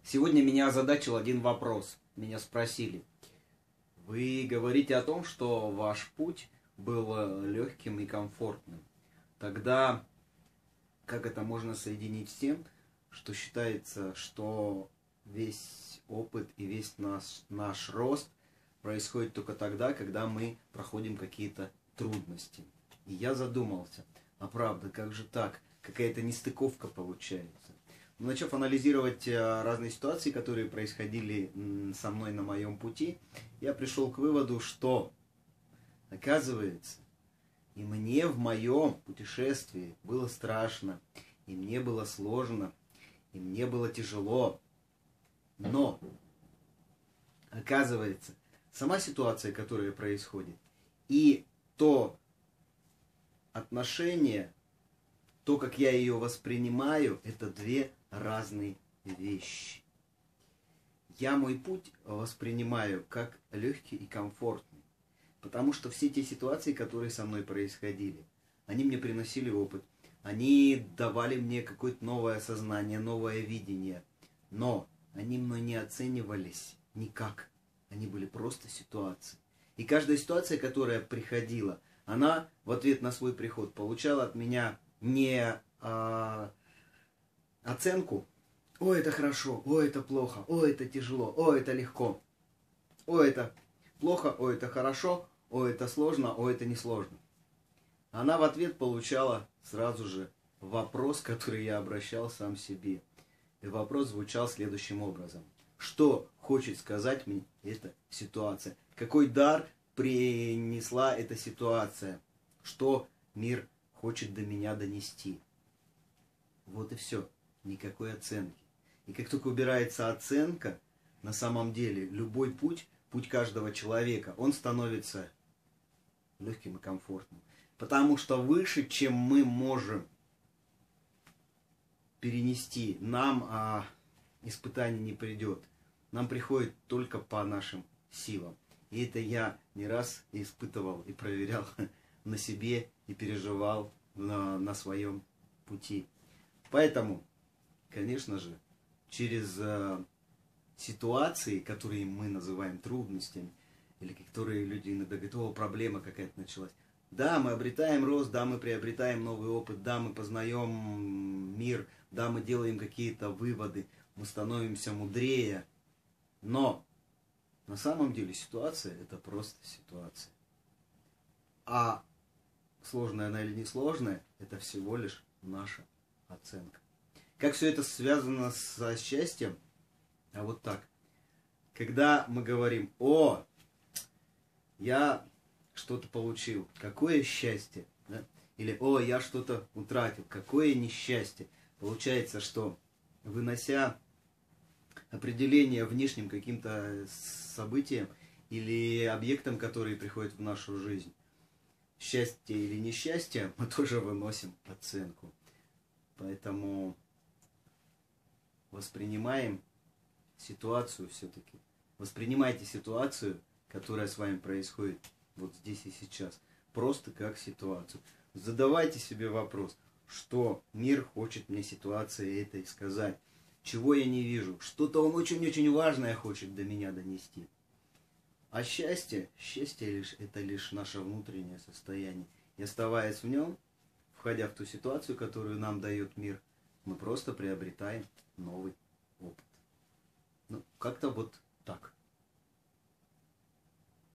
Сегодня меня озадачил один вопрос. Меня спросили. Вы говорите о том, что ваш путь был легким и комфортным. Тогда как это можно соединить с тем, что считается, что весь опыт и весь наш рост происходит только тогда, когда мы проходим какие-то трудности. И я задумался, а правда, как же так? Какая-то нестыковка получается. Начав анализировать разные ситуации, которые происходили со мной на моем пути, я пришел к выводу, что, оказывается, и мне в моем путешествии было страшно, и мне было сложно, и мне было тяжело. Но, оказывается, сама ситуация, которая происходит, и то отношение, то, как я ее воспринимаю, это две разные вещи. Я мой путь воспринимаю как легкий и комфортный, потому что все те ситуации, которые со мной происходили, они мне приносили опыт, они давали мне какое-то новое сознание, новое видение, но они мной не оценивались никак, они были просто ситуации. И каждая ситуация, которая приходила, она в ответ на свой приход получала от меня не оценку: «О, это хорошо», «О, это плохо», «О, это тяжело», «О, это легко», «О, это плохо», «О, это хорошо», «О, это сложно», «О, это несложно». Она в ответ получала сразу же вопрос, который я обращал сам себе. И вопрос звучал следующим образом. Что хочет сказать мне эта ситуация? Какой дар принесла эта ситуация? Что мир хочет до меня донести? Вот и все. Никакой оценки. И как только убирается оценка, на самом деле любой путь каждого человека, он становится легким и комфортным. Потому что выше, чем мы можем перенести, нам испытание не придет. Нам приходит только по нашим силам. И это я не раз испытывал и проверял на себе и переживал на своем пути. Поэтому, конечно же, через ситуации, которые мы называем трудностями, или которые люди иногда говорят: «О, проблема какая-то началась». Да, мы обретаем рост, да, мы приобретаем новый опыт, да, мы познаем мир, да, мы делаем какие-то выводы, мы становимся мудрее. Но на самом деле ситуация — это просто ситуация. А сложная она или несложная — это всего лишь наша оценка. Как все это связано со счастьем? А вот так. Когда мы говорим: «О, я что-то получил, какое счастье!» Да? Или «О, я что-то утратил, какое несчастье!» Получается, что, вынося определение внешним каким-то событиям или объектам, которые приходят в нашу жизнь, счастье или несчастье, мы тоже выносим оценку. Поэтому воспринимаем ситуацию все-таки. Воспринимайте ситуацию, которая с вами происходит вот здесь и сейчас, просто как ситуацию. Задавайте себе вопрос: что мир хочет мне ситуацией этой сказать? Чего я не вижу? Что-то он очень-очень важное хочет до меня донести. А счастье это лишь наше внутреннее состояние. И оставаясь в нем, входя в ту ситуацию, которую нам дает мир, мы просто приобретаем новый опыт. Ну, как-то вот